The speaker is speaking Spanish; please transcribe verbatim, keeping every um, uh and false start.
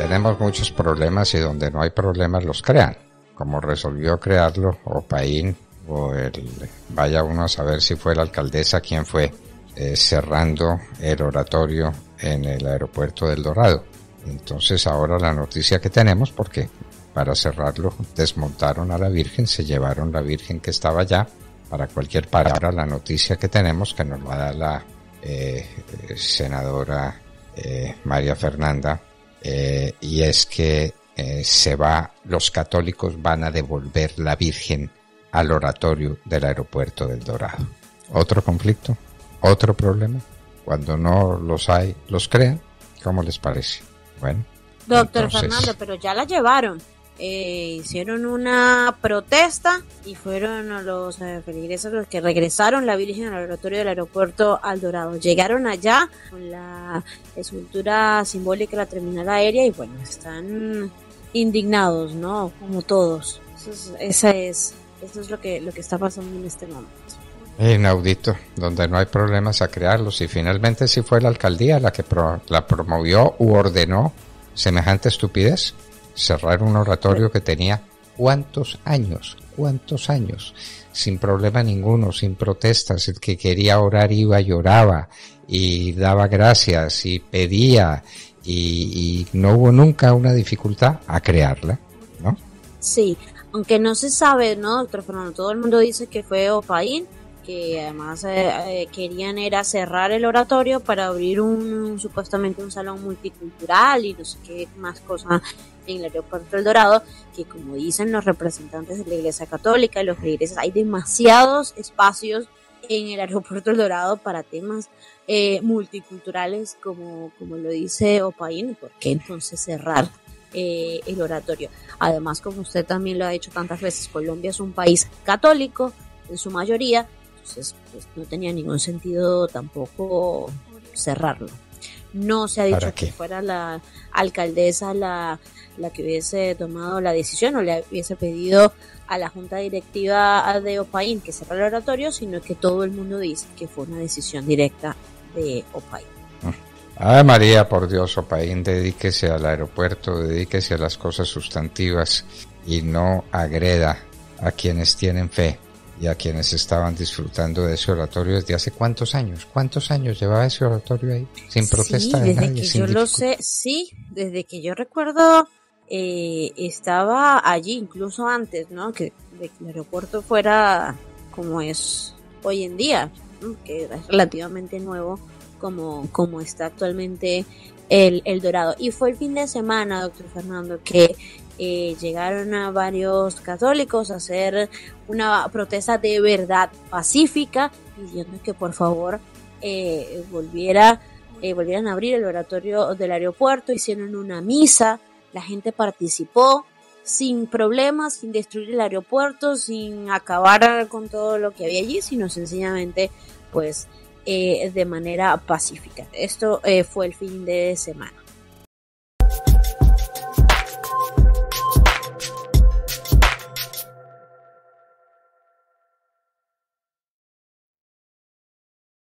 tenemos muchos problemas y donde no hay problemas los crean, como resolvió crearlo Opaín o el, vaya uno a saber si fue la alcaldesa quien fue, eh, cerrando el oratorio en el aeropuerto del Dorado. Entonces ahora la noticia que tenemos, porque para cerrarlo desmontaron a la Virgen, se llevaron la Virgen que estaba allá. Para cualquier palabra, la noticia que tenemos, que nos va a dar la eh, senadora eh, María Fernanda, eh, y es que eh, se va, los católicos van a devolver la Virgen al oratorio del aeropuerto del Dorado. Otro conflicto, otro problema. Cuando no los hay, los crean. ¿Cómo les parece? Bueno, doctor entonces... Fernando, pero ya la llevaron. Eh, hicieron una protesta y fueron los eh, feligreses los que regresaron la Virgen al oratorio del aeropuerto al Dorado. Llegaron allá con la escultura simbólica de la terminal aérea y bueno, están indignados, ¿no? Como todos. Eso es, esa es, eso es lo que, lo que está pasando en este momento. Inaudito, donde no hay problemas a crearlos, y finalmente sí fue la alcaldía la que pro, la promovió u ordenó semejante estupidez. Cerrar un oratorio que tenía cuántos años, cuántos años, sin problema ninguno, sin protestas. El que quería orar iba y oraba y daba gracias y pedía y, y no hubo nunca una dificultad a crearla, ¿no? Sí, aunque no se sabe, ¿no, doctor Fernando? Todo el mundo dice que fue Opaín, que además eh, eh, querían era cerrar el oratorio para abrir un, un supuestamente un salón multicultural y no sé qué más cosas en el aeropuerto del Dorado, que como dicen los representantes de la Iglesia Católica y los feligreses, hay demasiados espacios en el aeropuerto del Dorado para temas eh, multiculturales, como, como lo dice Opaín. ¿Por qué entonces cerrar eh, el oratorio? Además, como usted también lo ha dicho tantas veces, Colombia es un país católico en su mayoría, entonces pues, no tenía ningún sentido tampoco cerrarlo. No se ha dicho que fuera la alcaldesa la, la que hubiese tomado la decisión o le hubiese pedido a la junta directiva de Opaín que cerrara el oratorio, sino que todo el mundo dice que fue una decisión directa de Opaín. Ay, María, por Dios, Opaín, dedíquese al aeropuerto, dedíquese a las cosas sustantivas y no agreda a quienes tienen fe y a quienes estaban disfrutando de ese oratorio desde hace cuántos años. ¿Cuántos años llevaba ese oratorio ahí? Sin protesta sí, de nadie. Desde que sin yo dificultad. lo sé, sí, desde que yo recuerdo eh, estaba allí, incluso antes, ¿no? Que, de que el aeropuerto fuera como es hoy en día, ¿no? Que es relativamente nuevo como, como está actualmente el, el Dorado. Y fue el fin de semana, doctor Fernando, que Eh, llegaron a varios católicos a hacer una protesta de verdad pacífica, pidiendo que por favor eh, volviera, eh, volvieran a abrir el oratorio del aeropuerto. Hicieron una misa, la gente participó sin problemas, sin destruir el aeropuerto, sin acabar con todo lo que había allí, sino sencillamente pues eh, de manera pacífica. Esto eh, fue el fin de semana.